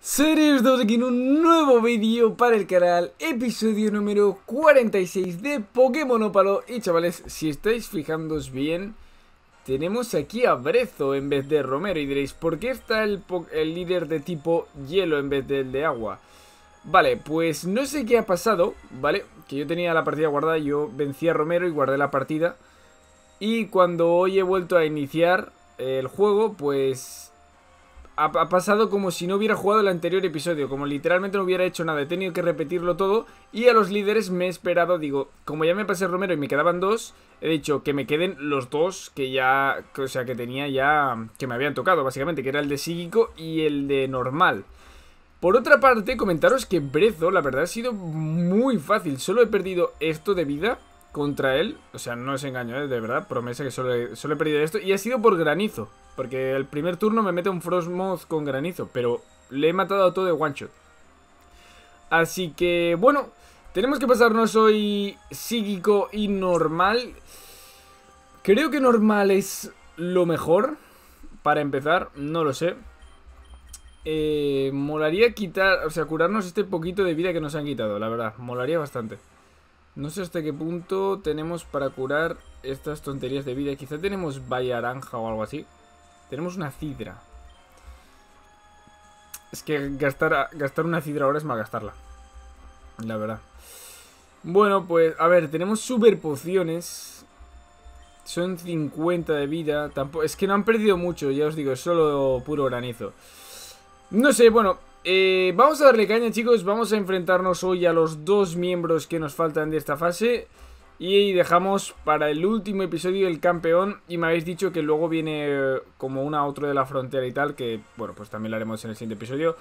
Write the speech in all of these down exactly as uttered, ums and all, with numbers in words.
Series dos aquí en un nuevo vídeo para el canal, episodio número cuarenta y seis de Pokémon Ópalo. Y chavales, si estáis fijándoos bien, tenemos aquí a Brezo en vez de Romero. Y diréis, ¿por qué está el, el líder de tipo hielo en vez del de agua? Vale, pues no sé qué ha pasado, ¿vale? Que yo tenía la partida guardada, yo vencí a Romero y guardé la partida. Y cuando hoy he vuelto a iniciar el juego, pues ha, ha pasado como si no hubiera jugado el anterior episodio, como literalmente no hubiera hecho nada. He tenido que repetirlo todo y a los líderes me he esperado, digo, como ya me pasé Romero y me quedaban dos, he dicho que me queden los dos que ya, o sea, que tenía ya, que me habían tocado básicamente, que era el de psíquico y el de normal. Por otra parte, comentaros que Brezo, la verdad, ha sido muy fácil. Solo he perdido esto de vida contra él. O sea, no os engaño, ¿eh? De verdad, promesa que solo he, solo he perdido esto. Y ha sido por granizo, porque el primer turno me mete un Frostmoth con granizo, pero le he matado a todo de one shot. Así que, bueno, tenemos que pasarnos hoy psíquico y normal. Creo que normal es lo mejor para empezar, no lo sé. Eh, molaría quitar, o sea, curarnos este poquito de vida que nos han quitado, la verdad, molaría bastante. No sé hasta qué punto tenemos para curar estas tonterías de vida. Quizá tenemos valla naranja o algo así. Tenemos una cidra. Es que gastar, gastar una cidra ahora es malgastarla, la verdad. Bueno, pues, a ver, tenemos super pociones. Son cincuenta de vida. Tampoco, es que no han perdido mucho, ya os digo, es solo puro granizo. No sé, bueno, eh, vamos a darle caña, chicos. Vamos a enfrentarnos hoy a los dos miembros que nos faltan de esta fase. Y dejamos para el último episodio el campeón. Y me habéis dicho que luego viene como una otra de la frontera y tal, que, bueno, pues también lo haremos en el siguiente episodio.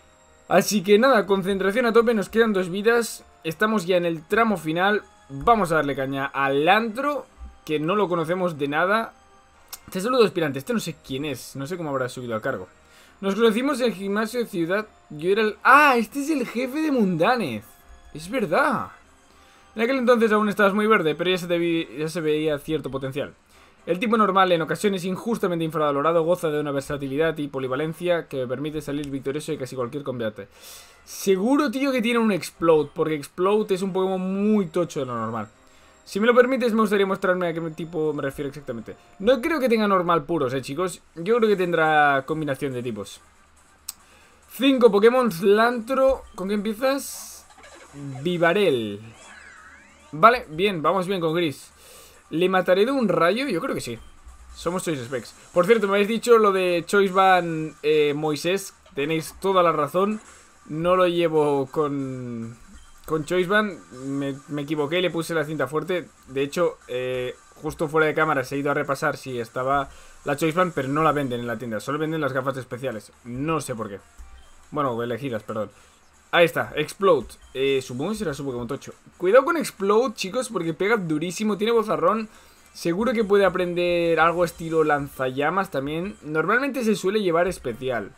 Así que nada, concentración a tope. Nos quedan dos vidas. Estamos ya en el tramo final. Vamos a darle caña al Antro, que no lo conocemos de nada. Este saludo aspirante, este no sé quién es. No sé cómo habrá subido a cargo. Nos conocimos en el gimnasio de ciudad. Yo era el... ¡Ah! Este es el jefe de Mundanez. Es verdad. En aquel entonces aún estabas muy verde, pero ya se, te vi... ya se veía cierto potencial. El tipo normal, en ocasiones injustamente infravalorado, goza de una versatilidad y polivalencia que me permite salir victorioso de casi cualquier combate. Seguro, tío, que tiene un Explode, porque Explode es un Pokémon muy tocho de lo normal. Si me lo permites, me gustaría mostrarme a qué tipo me refiero exactamente. No creo que tenga normal puros, eh, chicos. Yo creo que tendrá combinación de tipos. Cinco Pokémon. Lantro. ¿Con qué empiezas? Vivarel. Vale, bien, vamos bien con Gris. ¿Le mataré de un rayo? Yo creo que sí. Somos Choice Specs. Por cierto, me habéis dicho lo de Choice Ban eh, Moisés. Tenéis toda la razón. No lo llevo con... Con Choice Band me, me equivoqué y le puse la cinta fuerte. De hecho, eh, justo fuera de cámara se ha ido a repasar si estaba la Choice Band, pero no la venden en la tienda. Solo venden las gafas especiales. No sé por qué. Bueno, elegidas, perdón. Ahí está, Explode. Eh, supongo que será su Pokémon tocho. Cuidado con Explode, chicos, porque pega durísimo. Tiene bozarrón. Seguro que puede aprender algo estilo lanzallamas también. Normalmente se suele llevar especial.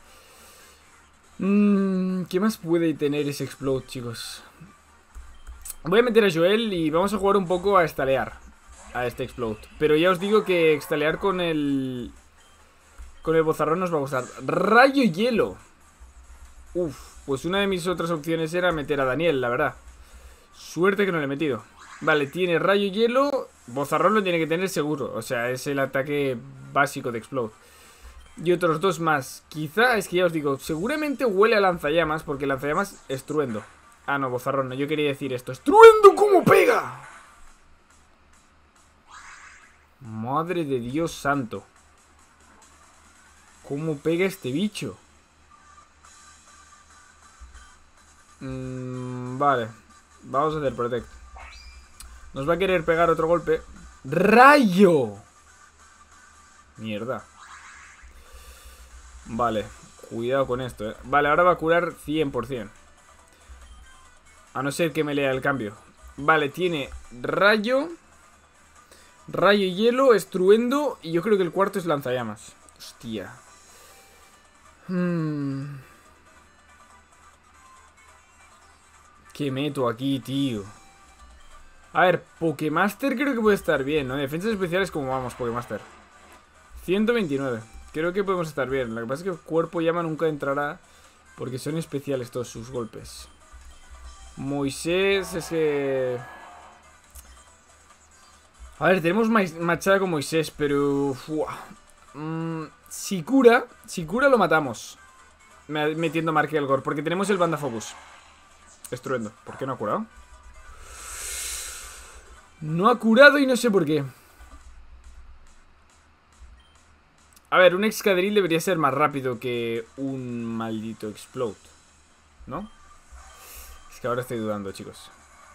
Mm, ¿Qué más puede tener ese Explode, chicos? Voy a meter a Joel y vamos a jugar un poco a estalear a este Explode. Pero ya os digo que estalear con el... Con el bozarrón nos va a gustar. Rayo hielo. Uf, pues una de mis otras opciones era meter a Daniel, la verdad. Suerte que no le he metido. Vale, tiene rayo hielo. Bozarrón lo tiene que tener seguro. O sea, es el ataque básico de Explode. Y otros dos más. Quizá, es que ya os digo, seguramente huele a lanzallamas, porque lanzallamas es truendo. Ah, no, bozarrón, no, yo quería decir esto. ¡Estruendo cómo pega! Madre de Dios santo. ¿Cómo pega este bicho? Mm, vale. Vamos a hacer Protect. Nos va a querer pegar otro golpe. ¡Rayo! Mierda. Vale, cuidado con esto, eh. Vale, ahora va a curar cien por cien. A no ser que me lea el cambio. Vale, tiene rayo, rayo hielo, estruendo. Y yo creo que el cuarto es lanzallamas. Hostia. hmm. ¿Qué meto aquí, tío? A ver, Pokémaster creo que puede estar bien, ¿no? Defensas especiales, como vamos, Pokémaster. ciento veintinueve. Creo que podemos estar bien. Lo que pasa es que el cuerpo llama nunca entrará Porque son especiales todos sus golpes. Moisés es que... A ver, tenemos machada con Moisés, pero... Mm, si cura, si cura lo matamos. Metiendo a Markelgor, porque tenemos el Banda Focus. Estruendo. ¿Por qué no ha curado? No ha curado y no sé por qué. A ver, un Excadrill debería ser más rápido que un maldito Explode, ¿no? Es que ahora estoy dudando, chicos.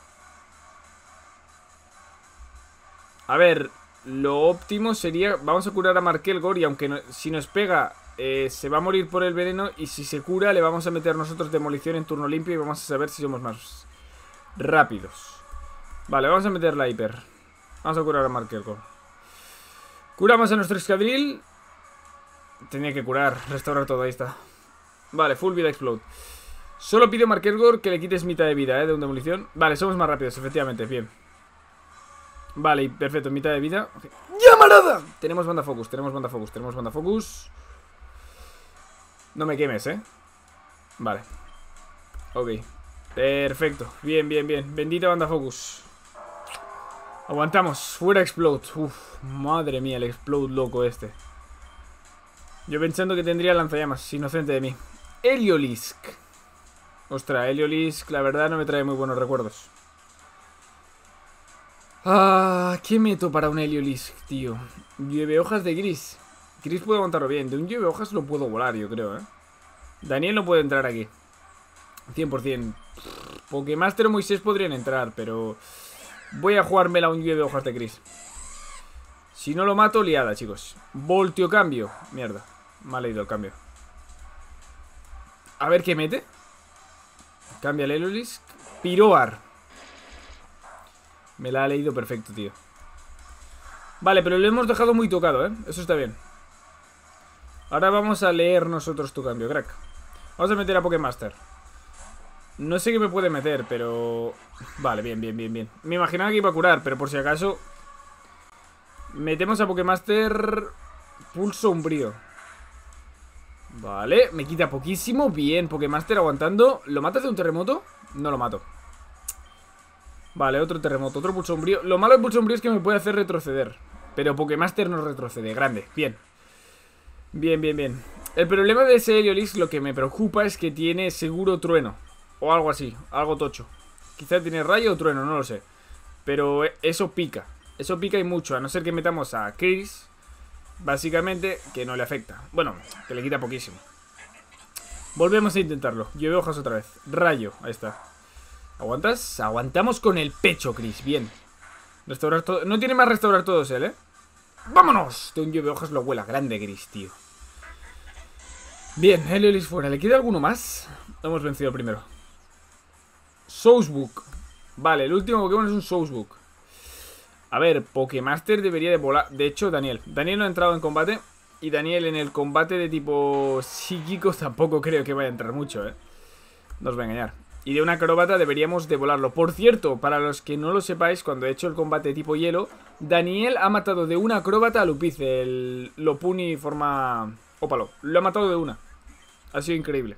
A ver, lo óptimo sería... Vamos a curar a Markelgor y aunque no, si nos pega... Eh, se va a morir por el veneno. Y si se cura le vamos a meter nosotros demolición en turno limpio. Y vamos a saber si somos más rápidos. Vale, vamos a meter la hiper. Vamos a curar a Markelgor. Curamos a nuestro Excadrill. Tenía que curar, restaurar todo, ahí está. Vale, full vida explode. Solo pido a Markelgor que le quites mitad de vida, eh, de un demolición. Vale, somos más rápidos, efectivamente, bien. Vale, perfecto, mitad de vida. Okay. ¡Llamarada! Tenemos Banda Focus, tenemos Banda Focus, tenemos Banda Focus. No me quemes, eh. Vale. Ok. Perfecto. Bien, bien, bien. Bendita Banda Focus. Aguantamos. Fuera Explode. Uf, madre mía, el Explode loco este. Yo pensando que tendría lanzallamas. Inocente de mí. Heliolisk. Ostras, Heliolisk, la verdad no me trae muy buenos recuerdos. Ah, ¿qué meto para un Heliolisk, tío? Llueve hojas de Gris. Gris puede aguantarlo bien. De un llueve hojas lo puedo volar, yo creo, ¿eh? Daniel no puede entrar aquí. cien por cien. Pokemaster o Moisés podrían entrar, pero... Voy a jugármela a un llueve hojas de Gris. Si no lo mato, liada, chicos. Voltio cambio. Mierda. Mal leído el cambio. A ver qué mete. Cambia el Heliolisk. Piroar. Me la ha leído perfecto, tío. Vale, pero lo hemos dejado muy tocado, ¿eh? Eso está bien. Ahora vamos a leer nosotros tu cambio, crack. Vamos a meter a Pokemaster. No sé qué me puede meter, pero... Vale, bien, bien, bien, bien. Me imaginaba que iba a curar, pero por si acaso... Metemos a Pokemaster... Pulso umbrío. Vale, me quita poquísimo. Bien, Pokemaster aguantando. ¿Lo matas de un terremoto? No lo mato. Vale, otro terremoto, otro pulso umbrío. Lo malo del pulso umbrío es que me puede hacer retroceder. Pero Pokemaster no retrocede, grande, bien. Bien, bien, bien. El problema de ese Heliolisk, lo que me preocupa es que tiene seguro trueno. O algo así, algo tocho. Quizá tiene rayo o trueno, no lo sé. Pero eso pica. Eso pica y mucho, a no ser que metamos a Chris. Básicamente, que no le afecta. Bueno, que le quita poquísimo. Volvemos a intentarlo. Llueve hojas otra vez. Rayo, ahí está. ¿Aguantas? Aguantamos con el pecho, Chris, bien. Restaurar todo. No tiene más restaurar todos él, ¿eh? ¡Vámonos! De un llueve hojas lo huela grande, Chris, tío. Bien, Heliolisk fuera. ¿Le queda alguno más? Lo hemos vencido primero. Soulsbook. Vale, el último Pokémon es un Soulsbook. A ver, Pokemaster debería de volar. De hecho, Daniel. Daniel no ha entrado en combate. Y Daniel en el combate de tipo psíquico tampoco creo que vaya a entrar mucho, ¿eh? No os voy a engañar. Y de una acróbata deberíamos de volarlo. Por cierto, para los que no lo sepáis, cuando he hecho el combate tipo hielo, Daniel ha matado de una acróbata a Lupice, el Lopuni forma ópalo. Lo ha matado de una. Ha sido increíble.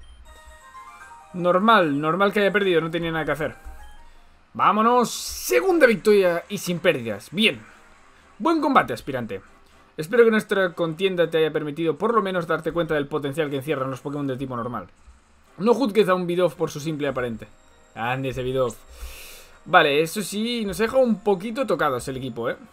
Normal, normal que haya perdido, no tenía nada que hacer. Vámonos, segunda victoria y sin pérdidas. Bien. Buen combate, aspirante. Espero que nuestra contienda te haya permitido por lo menos darte cuenta del potencial que encierran los Pokémon de tipo normal. No juzgues a un Bidoof por su simple aparente. Ande ese Bidoof. Vale, eso sí, nos ha dejado un poquito tocados el equipo, ¿eh?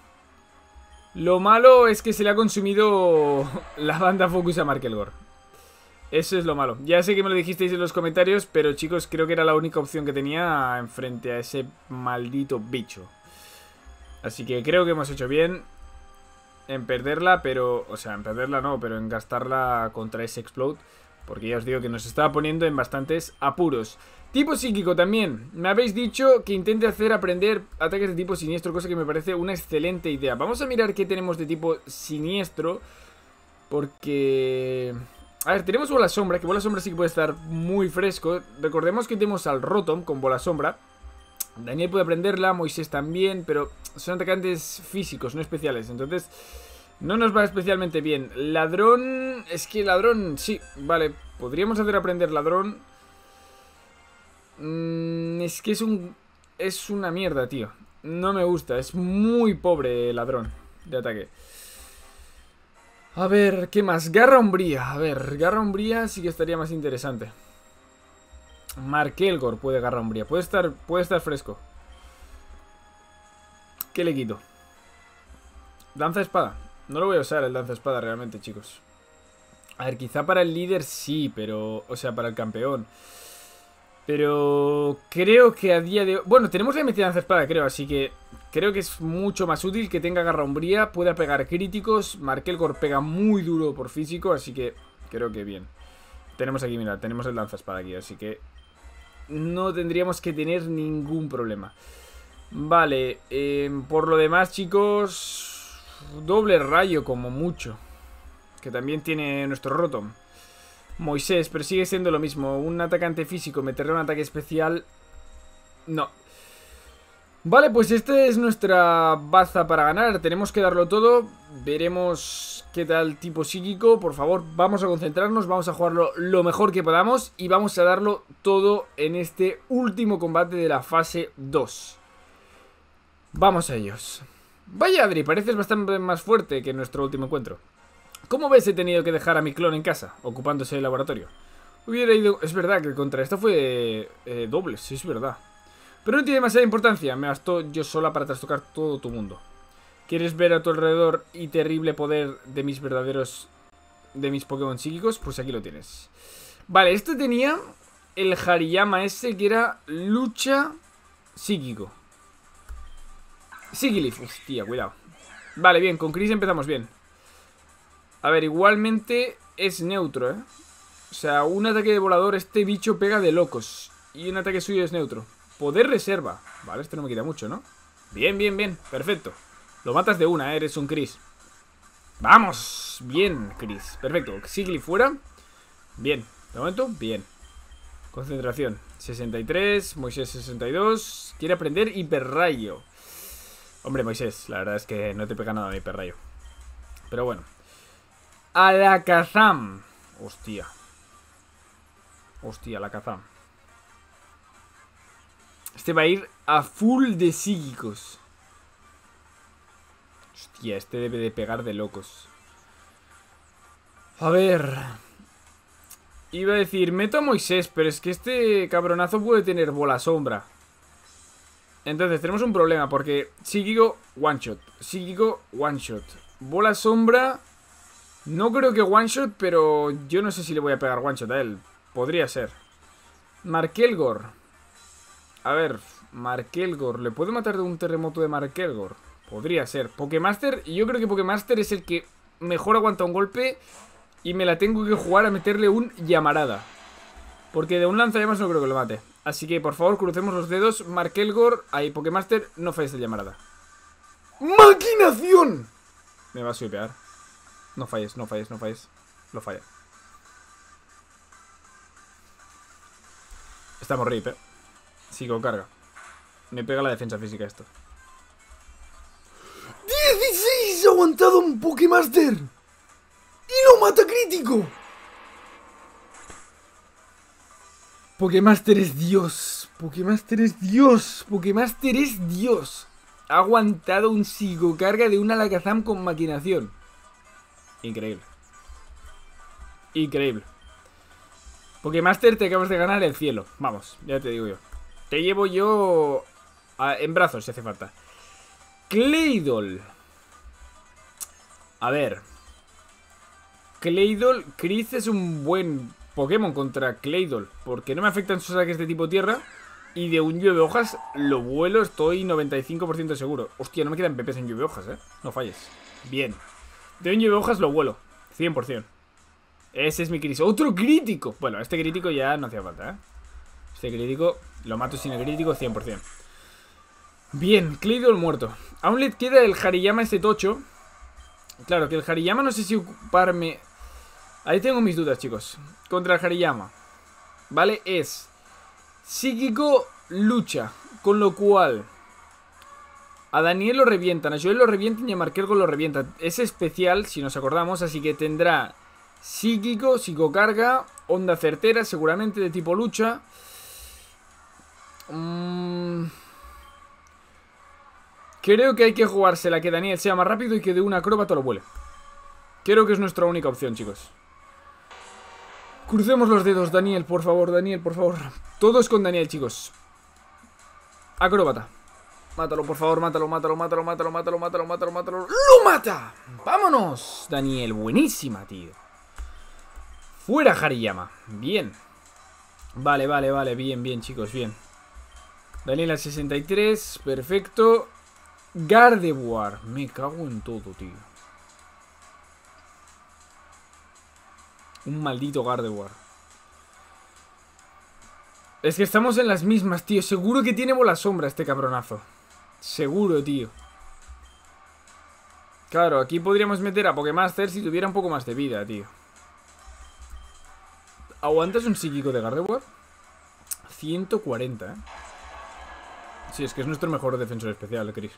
Lo malo es que se le ha consumido la Banda Focus a Markelgor. Eso es lo malo. Ya sé que me lo dijisteis en los comentarios, pero chicos, creo que era la única opción que tenía enfrente a ese maldito bicho. Así que creo que hemos hecho bien en perderla, pero... O sea, en perderla no, pero en gastarla contra ese Explode. Porque ya os digo que nos estaba poniendo en bastantes apuros. Tipo psíquico también. Me habéis dicho que intente hacer aprender ataques de tipo siniestro, cosa que me parece una excelente idea. Vamos a mirar qué tenemos de tipo siniestro. Porque... A ver, tenemos bola sombra, que bola sombra sí que puede estar muy fresco. Recordemos que tenemos al Rotom con bola sombra. Daniel puede aprenderla, Moisés también, pero son atacantes físicos, no especiales. Entonces, No nos va especialmente bien. Ladrón... Es que ladrón... Sí, vale. Podríamos hacer aprender ladrón. Mm, es que es un... Es una mierda, tío. No me gusta. Es muy pobre ladrón de ataque. A ver, ¿qué más? Garra umbría. A ver, garra umbría sí que estaría más interesante. Markelgor puede garra umbría. Puede estar, puede estar fresco. ¿Qué le quito? Danza espada. No lo voy a usar el danza espada realmente, chicos. A ver, quizá para el líder sí, pero... O sea, para el campeón. Pero creo que a día de hoy... Bueno, tenemos la M C de danza espada, creo, así que... Creo que es mucho más útil que tenga garra umbría. Pueda pegar críticos. Markelgor pega muy duro por físico, así que creo que bien. Tenemos aquí, mira, tenemos el danza espada aquí, así que... No tendríamos que tener ningún problema. Vale, eh, por lo demás, chicos... Doble rayo como mucho. Que también tiene nuestro Rotom. Moisés, pero sigue siendo lo mismo. Un atacante físico, meterle un ataque especial... No. Vale, pues esta es nuestra baza para ganar. Tenemos que darlo todo. Veremos qué tal tipo psíquico. Por favor, vamos a concentrarnos. Vamos a jugarlo lo mejor que podamos. Y vamos a darlo todo en este último combate de la fase dos. Vamos a ellos. Vaya, Adri, pareces bastante más fuerte que en nuestro último encuentro. ¿Cómo ves? He tenido que dejar a mi clon en casa, ocupándose del laboratorio. Hubiera ido... Es verdad que contra esto fue eh, dobles, es verdad. Pero no tiene demasiada importancia, me bastó yo sola para trastocar todo tu mundo. ¿Quieres ver a tu alrededor y terrible poder de mis verdaderos... de mis Pokémon psíquicos? Pues aquí lo tienes. Vale, este tenía el Hariyama ese que era lucha psíquico. Sigilyph, hostia, cuidado. Vale, bien, con Chris empezamos bien. A ver, igualmente es neutro, ¿eh? O sea, un ataque de volador, este bicho pega de locos. Y un ataque suyo es neutro. Poder reserva. Vale, este no me quita mucho, ¿no? Bien, bien, bien, perfecto. Lo matas de una, ¿eh? Eres un Chris. ¡Vamos! Bien, Chris, perfecto. Sigilyph fuera. Bien, de momento, bien. Concentración, sesenta y tres. Moisés, sesenta y dos. Quiere aprender hiperrayo. Hombre, Moisés, la verdad es que no te pega nada mi hiperrayo. Pero bueno. Alakazam. Hostia. Hostia, Alakazam. Este va a ir a full de psíquicos. Hostia, este debe de pegar de locos. A ver. Iba a decir, meto a Moisés, pero es que este cabronazo puede tener bola sombra. Entonces tenemos un problema porque psíquico, one shot. Psíquico, one shot. Bola sombra. No creo que one shot, pero yo no sé si le voy a pegar one shot a él. Podría ser. Markelgor. A ver, Markelgor. ¿Le puedo matar de un terremoto de Markelgor? Podría ser. Pokemaster. Yo creo que Pokemaster es el que mejor aguanta un golpe. Y me la tengo que jugar a meterle un llamarada. Porque de un lanzallamas no creo que lo mate. Así que por favor crucemos los dedos. Markelgor, ahí Pokemaster, no falles de llamarada. ¡Maquinación! Me va a swipear. No falles, no falles, no falles. Lo falla. Estamos rip, eh. Sigo carga. Me pega la defensa física esto. ¡dieciséis! ¡Ha aguantado un Pokemaster! ¡Y lo mata crítico! Pokemaster es Dios. Pokemaster es Dios. Pokemaster es Dios. Ha aguantado un psicocarga de un Alakazam con maquinación. Increíble. Increíble. Pokemaster, te acabas de ganar el cielo. Vamos, ya te digo yo. Te llevo yo a, en brazos si hace falta. Claydol. A ver. Claydol. Chris es un buen Pokémon contra Claydol, porque no me afectan sus ataques de tipo tierra. Y de un llueve hojas lo vuelo, estoy noventa y cinco por ciento seguro. Hostia, no me quedan P Ps en llueve hojas, eh. No falles. Bien. De un llueve hojas lo vuelo, cien por cien. Ese es mi Chris. ¡Otro crítico! Bueno, este crítico ya no hacía falta, ¿eh? Este crítico lo mato sin el crítico cien por cien. Bien, Claydol muerto. Aún le queda el Hariyama este tocho. Claro, que el Hariyama no sé si ocuparme... Ahí tengo mis dudas, chicos. Contra el Hariyama, ¿vale? Es psíquico lucha. Con lo cual A Daniel lo revientan, a Joel lo revientan y a Markelgo lo revientan. Es especial, si nos acordamos, así que tendrá psíquico, psicocarga, onda certera, seguramente de tipo lucha. Mm... Creo que hay que jugársela, que Daniel sea más rápido y que de un acróbata lo vuele. Creo que es nuestra única opción, chicos. Crucemos los dedos, Daniel, por favor, Daniel, por favor. Todos con Daniel, chicos. Acróbata. Mátalo, por favor, mátalo, mátalo, mátalo, mátalo, mátalo, mátalo, mátalo, mátalo. ¡Lo mata! ¡Vámonos! Daniel, buenísima, tío. Fuera Hariyama. Bien. Vale, vale, vale, bien, bien, chicos, bien. Daniel al sesenta y tres, perfecto. Gardevoir. Me cago en todo, tío. Un maldito Gardevoir. Es que estamos en las mismas, tío. Seguro que tiene bola sombra este cabronazo. Seguro, tío. Claro, aquí podríamos meter a Pokémaster si tuviera un poco más de vida, tío. ¿Aguantas un psíquico de Gardevoir? ciento cuarenta, ¿eh? Sí, es que es nuestro mejor defensor especial, Chris.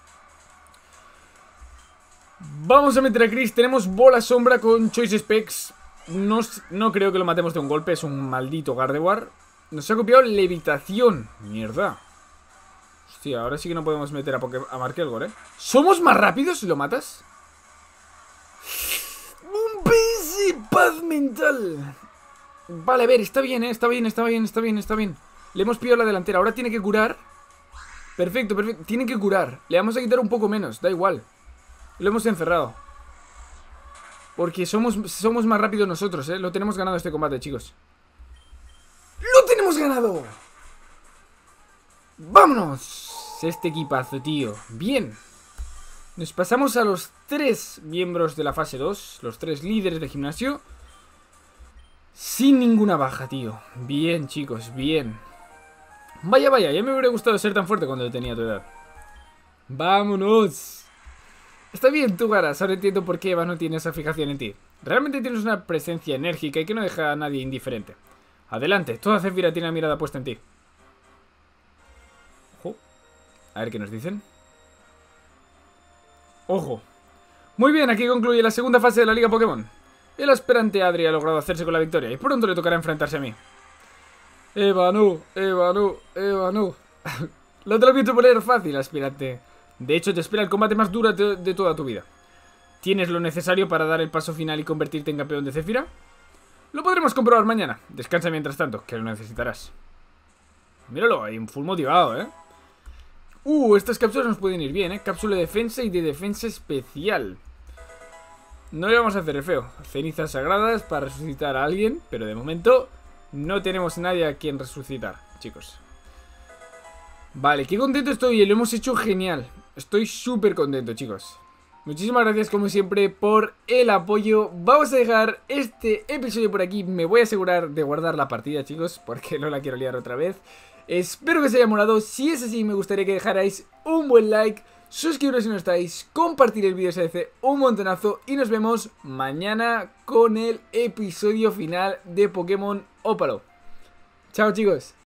Vamos a meter a Chris. Tenemos bola sombra con Choice Specs. No, no creo que lo matemos de un golpe. Es un maldito Gardevoir. Nos ha copiado levitación. Mierda. Hostia, ahora sí que no podemos meter a, a Markelgor, ¿eh? ¿Somos más rápidos si lo matas? Un P paz mental. Vale, a ver, está bien, ¿eh? Está bien, está bien, está bien, está bien. Le hemos pillado la delantera. Ahora tiene que curar. Perfecto, perfecto. Tiene que curar. Le vamos a quitar un poco menos. Da igual. Lo hemos encerrado. Porque somos, somos más rápidos nosotros, ¿eh? Lo tenemos ganado este combate, chicos. ¡Lo tenemos ganado! ¡Vámonos! Este equipazo, tío. Bien. Nos pasamos a los tres miembros de la fase dos. Los tres líderes de gimnasio. Sin ninguna baja, tío. Bien, chicos, bien. Vaya, vaya, ya me hubiera gustado ser tan fuerte cuando tenía tu edad. ¡Vámonos! Está bien, tú, Garas. Ahora entiendo por qué Eva no tiene esa fijación en ti. Realmente tienes una presencia enérgica y que no deja a nadie indiferente. Adelante, toda Zephyra tiene la mirada puesta en ti. Ojo. A ver qué nos dicen. Ojo. Muy bien, aquí concluye la segunda fase de la Liga Pokémon. El aspirante Adri ha logrado hacerse con la victoria y pronto le tocará enfrentarse a mí. Eva, no, Eva, no, Eva, no. Lo te lo voy a poner fácil, aspirante. De hecho, te espera el combate más duro de, de toda tu vida. ¿Tienes lo necesario para dar el paso final y convertirte en campeón de Zephyra? Lo podremos comprobar mañana. Descansa mientras tanto, que lo necesitarás. Míralo, hay un full motivado, ¿eh? Uh, estas cápsulas nos pueden ir bien, ¿eh? Cápsula de defensa y de defensa especial. No le vamos a hacer el feo. Cenizas sagradas para resucitar a alguien, pero de momento no tenemos nadie a quien resucitar, chicos. Vale, qué contento estoy, lo hemos hecho genial. Estoy súper contento, chicos. Muchísimas gracias como siempre por el apoyo. Vamos a dejar este episodio por aquí. Me voy a asegurar de guardar la partida, chicos, porque no la quiero liar otra vez. Espero que os haya molado. Si es así, me gustaría que dejarais un buen like, suscribiros si no estáis, compartir el vídeo si os hace un montonazo. Y nos vemos mañana con el episodio final de Pokémon Ópalo. Chao, chicos.